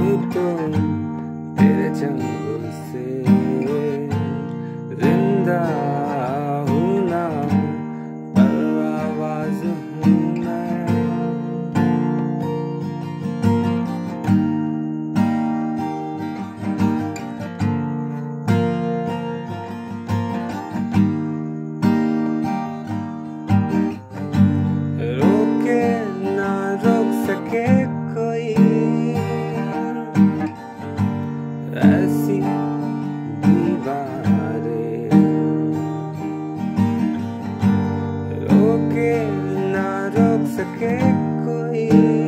तो तेरे चंगुल से जिंदा हूँ ना, पर आवाज हूँ मैं। रोके ना रोक सके कोई ऐसी दीवारें, रोके ना रोक सके कोई।